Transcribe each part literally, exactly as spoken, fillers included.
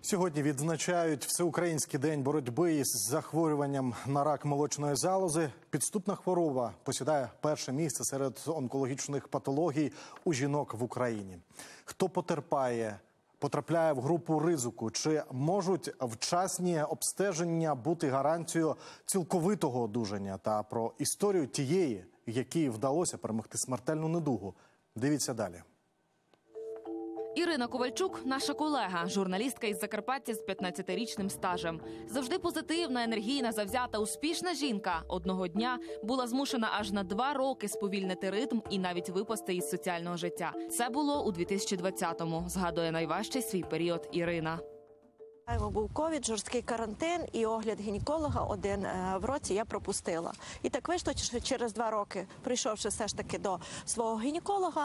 Сьогодні відзначають Всеукраїнський день боротьби із захворюванням на рак молочної залози. Підступна хвороба посідає перше місце серед онкологічних патологій у жінок в Україні. Хто потерпає, потрапляє в групу ризику? Чи можуть вчасні обстеження бути гарантією цілковитого одужання? Та про історію тієї, якій вдалося перемогти смертельну недугу. Дивіться далі. Ірина Ковальчук – наша колега, журналістка із Закарпаття з п'ятнадцятирічним стажем. Завжди позитивна, енергійна, завзята, успішна жінка. Одного дня була змушена аж на два роки сповільнити ритм і навіть випасти із соціального життя. Це було у дві тисячі двадцятому, згадує найважчий свій період Ірина. Був ковід, жорсткий карантин і огляд гінеколога один в році я пропустила. І так вийшло, що через два роки, прийшовши все ж таки до свого гінеколога,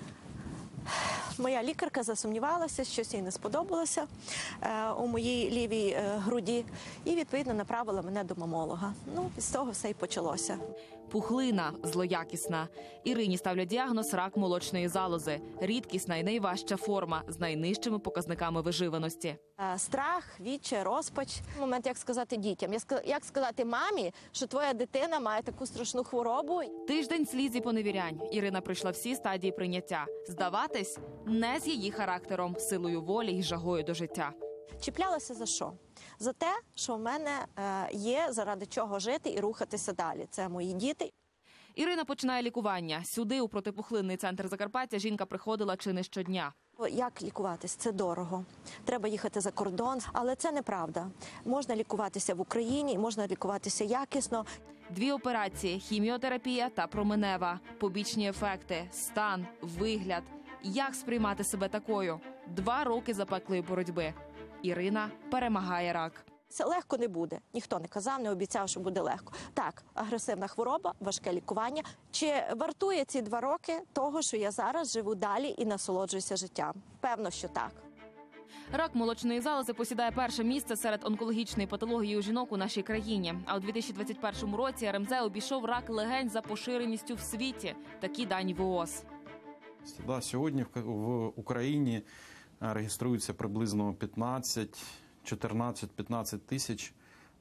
моя лікарка засумнівалася, щось їй не сподобалося е, у моїй лівій е, груді і, відповідно, направила мене до мамолога. Ну, з того все і почалося. Пухлина, злоякісна. Ірині ставлять діагноз рак молочної залози. Рідкісна і найважча форма з найнижчими показниками виживаності. Е, страх, відчай, розпач. Момент, як сказати дітям, як сказати мамі, що твоя дитина має таку страшну хворобу. Тиждень сліз і поневірянь. Ірина пройшла всі стадії прийняття. Здаватись – не з її характером, силою волі і жагою до життя. Чіплялася за що? За те, що в мене є заради чого жити і рухатися далі. Це мої діти. Ірина починає лікування. Сюди, у протипухлинний центр Закарпаття, жінка приходила чи не щодня. Як лікуватись? Це дорого. Треба їхати за кордон, але це неправда. Можна лікуватися в Україні, можна лікуватися якісно. Дві операції – хіміотерапія та променева. Побічні ефекти, стан, вигляд. Як сприймати себе такою? Два роки запеклої боротьби. Ірина перемагає рак. Це легко не буде. Ніхто не казав, не обіцяв, що буде легко. Так, агресивна хвороба, важке лікування. Чи вартує ці два роки того, що я зараз живу далі і насолоджуюся життям? Певно, що так. Рак молочної залози посідає перше місце серед онкологічної патології у жінок у нашій країні. А у дві тисячі двадцять першому році ер ем зе обійшов рак легень за поширеністю в світі. Такі дані в о о ес. Да, сьогодні в Україні реєструється приблизно п'ятнадцять, чотирнадцять, п'ятнадцять тисяч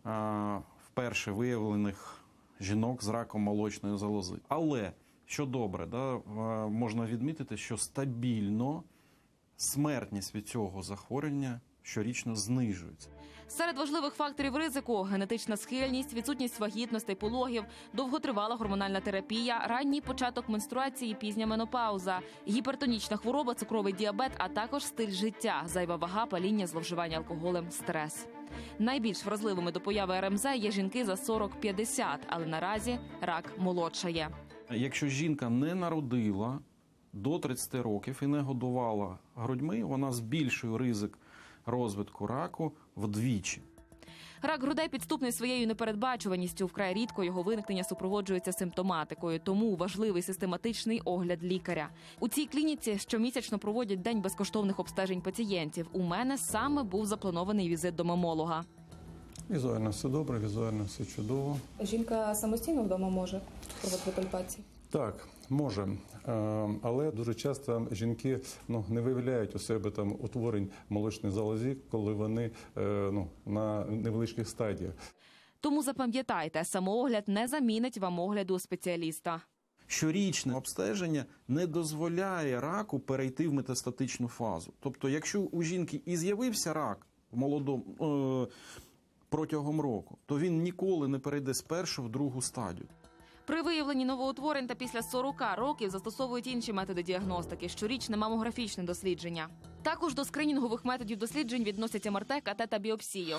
вперше виявлених жінок з раком молочної залози. Але, що добре, да, можна відмітити, що стабільно смертність від цього захворювання щорічно знижується. Серед важливих факторів ризику – генетична схильність, відсутність вагітностей, пологів, довготривала гормональна терапія, ранній початок менструації, пізня менопауза, гіпертонічна хвороба, цукровий діабет, а також стиль життя, зайва вага, паління, зловживання алкоголем, стрес. Найбільш вразливими до появи ер ем зе є жінки за сорок п'ятдесят, але наразі рак молодшає. Якщо жінка не народила до тридцяти років і не годувала грудьми, вона збільшує ризик розвитку раку вдвічі. Рак грудей підступний своєю непередбачуваністю. Вкрай рідко його виникнення супроводжується симптоматикою, тому важливий систематичний огляд лікаря. У цій клініці щомісячно проводять день безкоштовних обстежень пацієнтів. У мене саме був запланований візит до мамолога. Візуально все добре, візуально все чудово. Жінка самостійно вдома може проводити пальпації? Так, може, але дуже часто жінки ну, не виявляють у себе там утворень молочної залозі, коли вони ну, на невеличких стадіях. Тому запам'ятайте, самоогляд не замінить вам огляду у спеціаліста. Щорічне обстеження не дозволяє раку перейти в метастатичну фазу. Тобто, якщо у жінки і з'явився рак в молодому, е, протягом року, то він ніколи не перейде з першої в другу стадію. При виявленні новоутворень та після сорока років застосовують інші методи діагностики – щорічне мамографічне дослідження. Також до скринінгових методів досліджень відносять ем ар те, ка те та біопсію.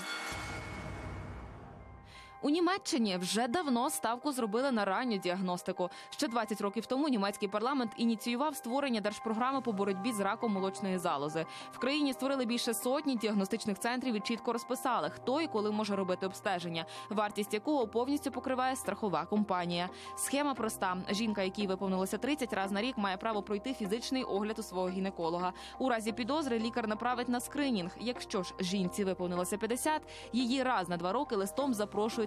У Німеччині вже давно ставку зробили на ранню діагностику. Ще двадцять років тому німецький парламент ініціював створення держпрограми по боротьбі з раком молочної залози. В країні створили більше сотні діагностичних центрів і чітко розписали, хто і коли може робити обстеження, вартість якого повністю покриває страхова компанія. Схема проста. Жінка, якій виповнилося тридцять, раз на рік має право пройти фізичний огляд у свого гінеколога. У разі підозри лікар направить на скринінг. Якщо ж жінці виповнилося п'ятдесят, її раз на два роки листом запрошують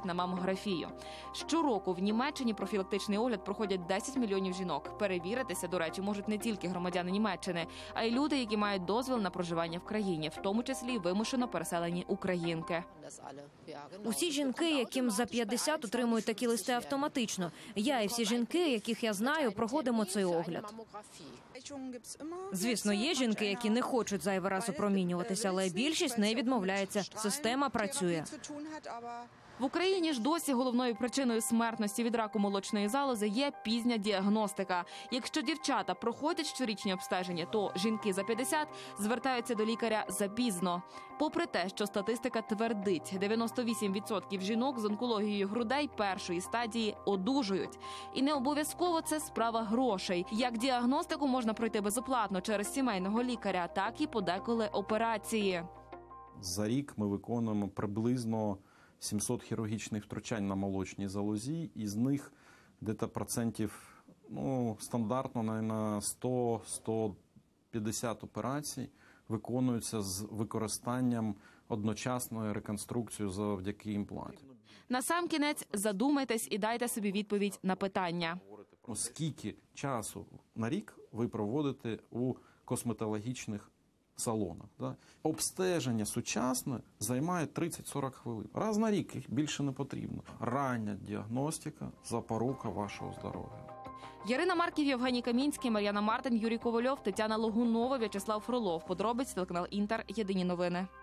приходять на мамографію. Щороку в Німеччині профілактичний огляд проходять десять мільйонів жінок. Перевіритися, до речі, можуть не тільки громадяни Німеччини, а й люди, які мають дозвіл на проживання в країні, в тому числі вимушено переселені українки. Усі жінки, яким за п'ятдесят, отримують такі листи автоматично. Я і всі жінки, яких я знаю, проходимо цей огляд. Звісно, є жінки, які не хочуть зайвий раз опромінюватися, але більшість не відмовляється. Система працює. В Україні ж досі головною причиною смертності від раку молочної залози є пізня діагностика. Якщо дівчата проходять щорічні обстеження, то жінки за п'ятдесят звертаються до лікаря запізно. Попри те, що статистика твердить, дев'яносто вісім відсотків жінок з онкологією грудей першої стадії одужують. І не обов'язково це справа грошей. Як діагностику можна пройти безоплатно через сімейного лікаря, так і подеколи операції. За рік ми виконуємо приблизно сімсот хірургічних втручань на молочній залозі, із них десь процентів, ну, стандартно, на сто - сто п'ятдесят операцій виконуються з використанням одночасної реконструкції завдяки імпланту. Насамкінець задумайтесь і дайте собі відповідь на питання. Скільки часу на рік ви проводите у косметологічних салонах? Да? Обстеження сучасне займає тридцять - сорок хвилин. Раз на рік, їх більше не потрібно. Рання діагностика – запорука вашого здоров'я. Ярина Марків, Євгеній Камінський, Мар'яна Мартин, Юрій Ковальов, Тетяна Логунова, В'ячеслав Фролов. Подробиць телеканал Інтер. Єдині новини.